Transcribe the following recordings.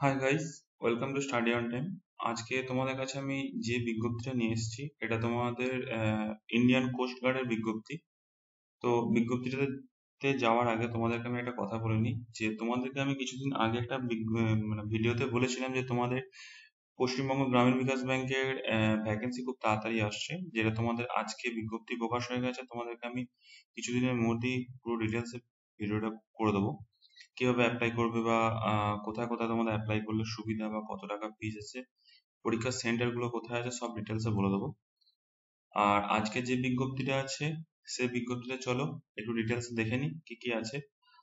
High guys, welcome to study on time. আজকে তোমাদের কাছে আমি যে বিজ্ঞপ্তিটা নিয়ে এসেছি এটা তোমাদের ইন্ডিয়ান কোস্ট গার্ডের বিজ্ঞপ্তি। তো বিজ্ঞপ্তিটাতে যাওয়ার আগে তোমাদেরকে আমি একটা কথা বলে নিই যে তোমাদেরকে আমি কিছুদিন আগে একটা মানে ভিডিওতে বলেছিলাম যে তোমাদের পশ্চিমবঙ্গ গ্রামীণ বিকাশ ব্যাংকের ভ্যাকেন্সি খুব তাড়াতাড়ি আসছে, যেটা তোমাদের আজকে বিজ্ঞপ্তি প্রকাশ হয়ে গেছে। তোমাদেরকে আমি কিছুদিনের মধ্যেই পুরো ডিটেলসে ভিডিওটা করে দেবো, কিভাবে অ্যাপ্লাই করবে বা কোথায় কোথায় তোমাদের অ্যাপ্লাই করলে সুবিধা বা কত টাকা ফিস আছে, পরীক্ষার সেন্টার গুলো কোথায় আছে, সব ডিটেলসে বলে দেবো। আর আজকে যে বিজ্ঞপ্তিটা আছে সেই বিজ্ঞপ্তিটা চলো একটু ডিটেলস দেখে নিই কি কি আছে।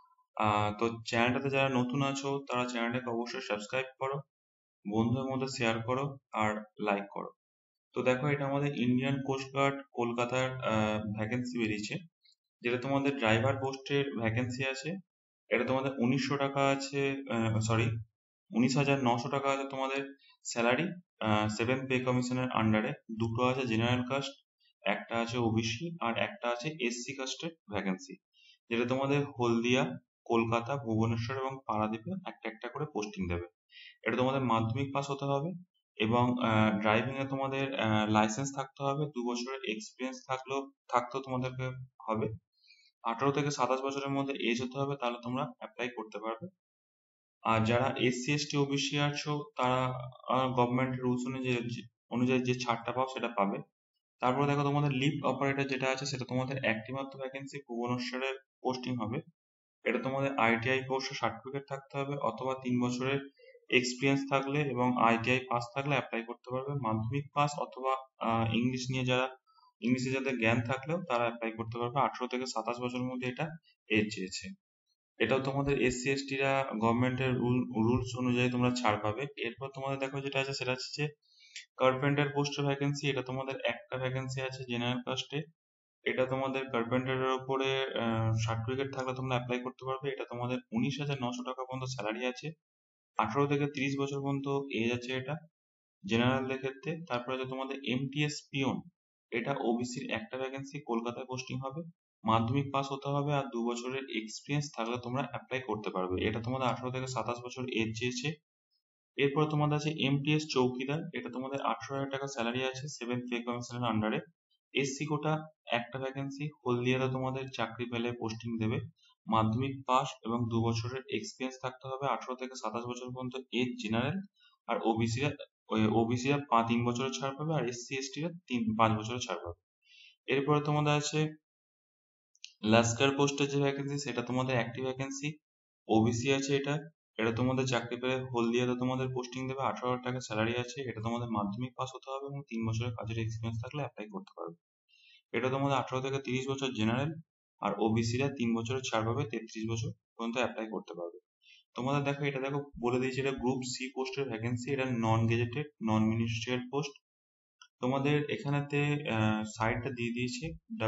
তো চ্যানেলটাতে যারা নতুন আছো তারা চ্যানেলটাকে অবশ্যই সাবস্ক্রাইব করো, বন্ধুদের মধ্যে শেয়ার করো আর লাইক করো। তো দেখো, এটা আমাদের ইন্ডিয়ান কোস্ট গার্ড কলকাতার ভ্যাকেন্সি বেরিয়েছে, যেটা তোমাদের ড্রাইভার পোস্টের ভ্যাকেন্সি আছে। এটা তোমাদের 1900 টাকা আছে, সরি 19,900 টাকা আছে তোমাদের স্যালারি। 7th পে কমিশনের আন্ডারে দুটো আছে জেনারেল কাস্ট, একটা আছে ওবিসি আর একটা আছে এসসি কাস্টের ভ্যাকেন্সি, যেটা তোমাদের হলদিয়া, কলকাতা, ভুবনেশ্বর এবং পারাদ্বীপে একটা একটা করে পোস্টিং দেবে। এটা তোমাদের মাধ্যমিক পাস হতে হবে এবং ড্রাইভিং এ তোমাদের লাইসেন্স থাকতে হবে, 2 বছরের এক্সপিরিয়েন্স থাকতেও তোমাদেরকে হবে। 18 থেকে 27 বছরের মধ্যে এজ হতে হবে, তাহলে তোমরা অ্যাপ্লাই করতে পারবে। আর যারা এসসি এসটি ওবিসি আছো তারা গভর্নমেন্টের রুলস অনুযায়ী যে ছাড়টা পাও সেটা পাবে। তারপরে দেখো, তোমাদের লিফট অপারেটর যেটা আছে সেটা তোমাদের একটি মাত্র ভ্যাকেন্সি, ভুবনেশ্বরের পোস্টিং হবে। এটা তোমাদের আইটিআই কোর্সে সার্টিফিকেট থাকতে হবে অথবা 3 বছরের এক্সপিরিয়েন্স থাকলে এবং আইটিআই পাস থাকলে অ্যাপ্লাই করতে পারবে। মাধ্যমিক পাস অথবা ইংলিশ নিয়ে যারা, ইংলিশে যাদের জ্ঞান থাকলেও তারা অ্যাপ্লাই করতে পারবে। 18 থেকে 27 বছরের মধ্যে এটা এজ চেয়েছে। এটাও তোমাদের এসসি এসটিরা গভর্নমেন্টের রুলস অনুযায়ী তোমরা ছাড় পাবে। এরপর তোমাদের দেখো যেটা আছে সেটা হচ্ছে যে কার্পেন্টার পোস্টের ভ্যাকেন্সি। এটা তোমাদের একটা ভ্যাকেন্সি আছে জেনারেল কাস্টে। এটা তোমাদের কার্পেন্টারের উপরে সার্টিফিকেট থাকলে তোমরা অ্যাপ্লাই করতে পারবে। এটা তোমাদের 19,900 টাকা পর্যন্ত স্যালারি আছে। 18 থেকে 30 বছর পর্যন্ত এজ আছে এটা জেনারেলদের ক্ষেত্রে। তারপরে আছে তোমাদের এমটিএস পিওন, এটা ওবিসির একটা ভ্যাকেন্সি, কলকাতায় পোস্টিং হবে। মাধ্যমিক পাস হতে হবে আর 2 বছরের এক্সপিরিয়েন্স থাকলে তোমরা অ্যাপ্লাই করতে পারবে। এটা তোমাদের 18 থেকে 27 বছর এজ চেয়েছে। এরপরে তোমাদের আছে এমটিএস চৌকিদার। এটা তোমাদের 18,000 টাকা স্যালারি আছে, 7th পে কমিশনের আন্ডারে। এসসি কোটা একটা ভ্যাকেন্সি, হলদিয়াতে তোমাদের চাকরি পেলে পোস্টিং দেবে। মাধ্যমিক পাস এবং 2 বছরের এক্সপিরিয়েন্স থাকতে হবে। 18 থেকে 27 বছর পর্যন্ত এজ জেনারেল। আর ওবিসিরা 3 বছরের ছাড় পাবে আর এসসি এসটিরা 5 বছরের ছাড় পাবে। এরপরে তোমাদের আছে লাস্কার পোস্টের যে ভ্যাকেন্সি সেটা তোমাদের একটি ভ্যাকেন্সি, ওবিসি আছে এটা। এটা তোমাদের চাকরি পেলে হলদিয়াতে তোমাদের পোস্টিং দেবে। 18,000 টাকা স্যালারি আছে। এটা তোমাদের মাধ্যমিক পাস হতে হবে এবং 3 বছরের কাজের এক্সপিরিয়েন্স থাকলে অ্যাপ্লাই করতে পারবে। এটা তোমাদের 18 থেকে 30 বছর জেনারেল আর ওবিসিরা 3 বছরের ছাড় পাবে, 33 বছর পর্যন্ত অ্যাপ্লাই করতে পারবে। তোমাদের দেখো, এটা দেখো বলে দিয়েছে, এটা গ্রুপ সি পোস্টের ভ্যাকেন্সি। এটা non gazetted non ministerial post. তোমাদের এখানেতে সাইটটা দিয়ে দিয়েছে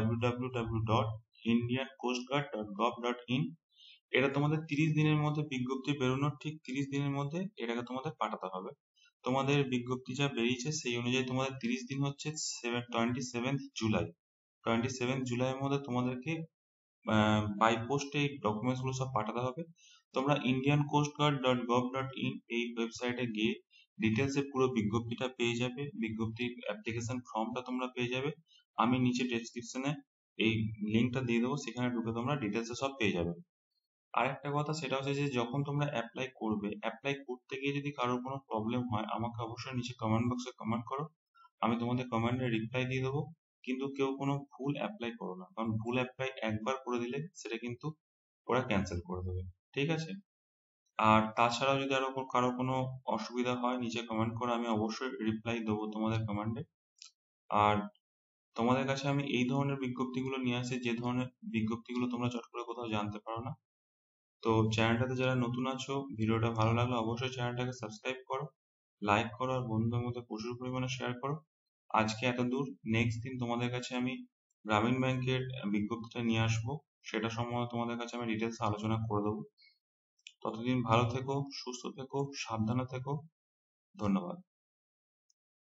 www.indiancoastguard.gov.in। এটা তোমাদের 30 দিনের মধ্যে, বিজ্ঞপ্তি বেরোনোর ঠিক 30 দিনের মধ্যে এটাকে তোমাদের পাঠাতে হবে। তোমাদের বিজ্ঞপ্তি যা বেরিয়েছে সেই অনুযায়ী তোমাদের 30 দিন হচ্ছে 27th জুলাই। 27th জুলাইয়ের মধ্যে তোমাদেরকে বাই পোস্টে এই ডকুমেন্টস গুলো সব পাঠাতে হবে। তোমরা indiancoastguard.gov.in এই ওয়েবসাইটে গিয়ে ডিটেলস এ পুরো বিজ্ঞপ্তিটা পেয়ে যাবে, বিজ্ঞপ্তির অ্যাপ্লিকেশন ফর্মটা তোমরা পেয়ে যাবে। আমি নিচে ডেসক্রিপশনে এই লিঙ্কটা দিয়ে দেবো, সেখানে ঢুকে তোমরা ডিটেলস এ সব পেয়ে যাবে। আরেকটা কথা সেটা হচ্ছে যে যখন তোমরা অ্যাপ্লাই করবে, অ্যাপ্লাই করতে গিয়ে যদি কারোর কোনো প্রবলেম হয় আমাকে অবশ্যই নিচে কমেন্ট বক্সে কমেন্ট করো, আমি তোমাদের কমেন্টে রিপ্লাই দিয়ে দেবো। কিন্তু কেউ কোনো ভুল অ্যাপ্লাই করো না, কারণ ভুল অ্যাপ্লাই একবার করে দিলে সেটা কিন্তু ওরা ক্যান্সেল করে দেবে। ঠিক আছে? আর তাছাড়াও যদি আরো কারো কোনো অসুবিধা হয় নিচে কমেন্ট করো, আমি অবশ্যই রিপ্লাই দেবো তোমাদের কমেন্টে। আর তোমাদের কাছে আমি এই ধরনের বিজ্ঞপ্তিগুলো নিয়ে আসি যে ধরনের বিজ্ঞপ্তিগুলো তোমরা চট করে কোথাও জানতে পারো না। তো চ্যানেলটাতে যারা নতুন আছো, ভিডিওটা ভালো লাগলে অবশ্যই চ্যানেলটাকে সাবস্ক্রাইব করো, লাইক করো আর বন্ধুদের মধ্যে প্রচুর পরিমাণে শেয়ার করো। আজকে এত দূর। নেক্সট দিন তোমাদের কাছে আমি গ্রামীণ ব্যাংকের বিজ্ঞপ্তিটা নিয়ে আসবো, সেটা সম্বন্ধে তোমাদের কাছে আমি ডিটেলস আলোচনা করে দেবো। ততদিন ভালো থেকো, সুস্থ থেকো, সাবধানে থেকো। ধন্যবাদ।